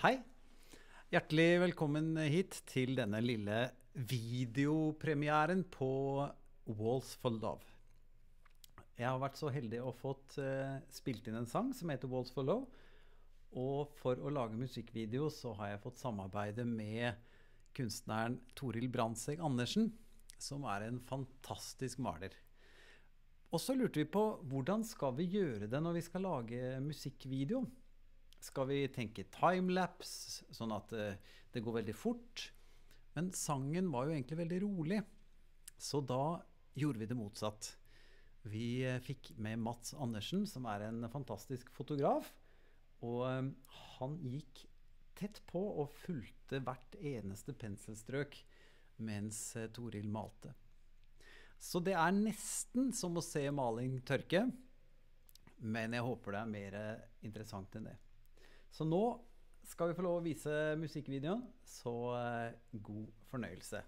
Hei, hjertelig velkommen hit til denne lille videopremieren på Walls for Love. Jeg har vært så heldig å fått spilt inn en sang som heter Walls for Love, og for å lage musikkvideo så har jeg fått samarbeide med kunstneren Toril Brandtzæg Andersen, som er en fantastisk maler. Og så lurte vi på, hvordan skal vi gjøre det når vi skal lage musikkvideo? Skal vi tenke timelapse, sånn at det går veldig fort? Men sangen var jo egentlig veldig rolig, så da gjorde vi det motsatt. Vi fikk med Mats Andersen, som er en fantastisk fotograf, og han gikk tett på og fulgte hvert eneste penselstrøk mens Toril malte. Så det er nesten som å se maling tørke, men jeg håper det er mer interessant enn det. Så nå skal vi få lov å vise musikkvideoen, så god fornøyelse.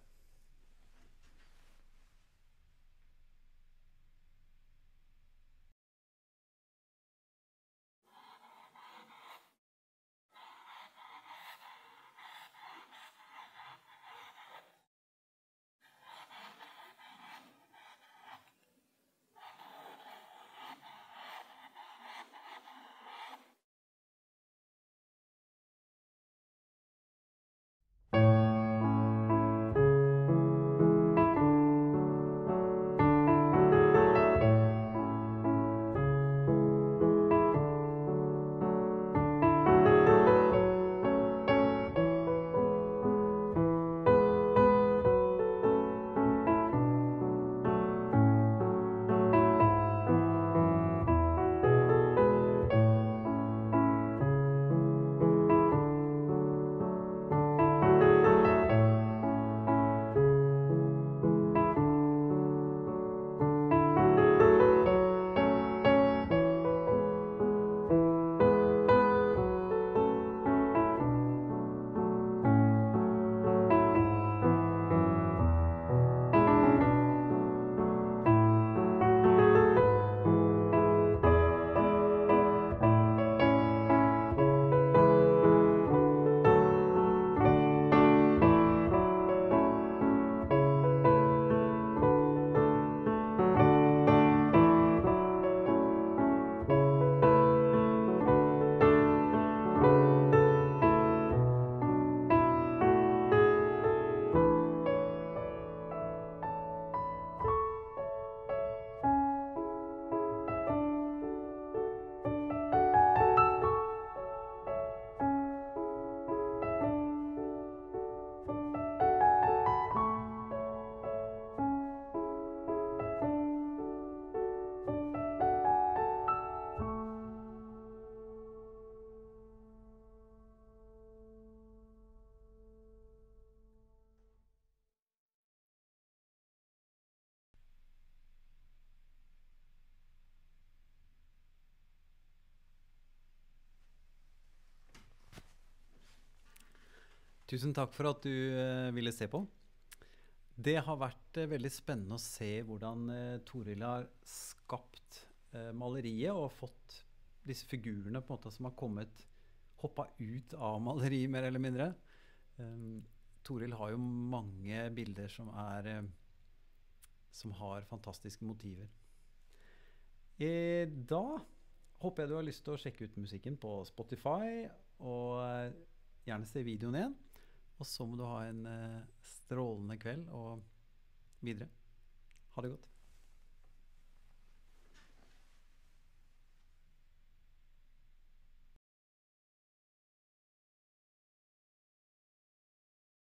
Tusen takk for at du ville se på. Det har vært veldig spennende å se hvordan Toril har skapt maleriet og fått disse figurene på en måte som har hoppet ut av maleriet mer eller mindre. Toril har jo mange bilder som har fantastiske motiver. Da håper jeg du har lyst til å sjekke ut musikken på Spotify og gjerne se videoen igjen. Og så må du ha en strålende kveld og videre. Ha det godt.